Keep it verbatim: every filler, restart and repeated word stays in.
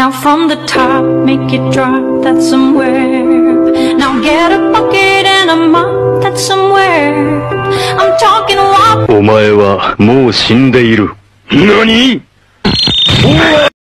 Now from the top, make it drop, that's somewhere. Now get a bucket and a mop, that's somewhere. I'm talking WAP. お前はもう死んでいる。何？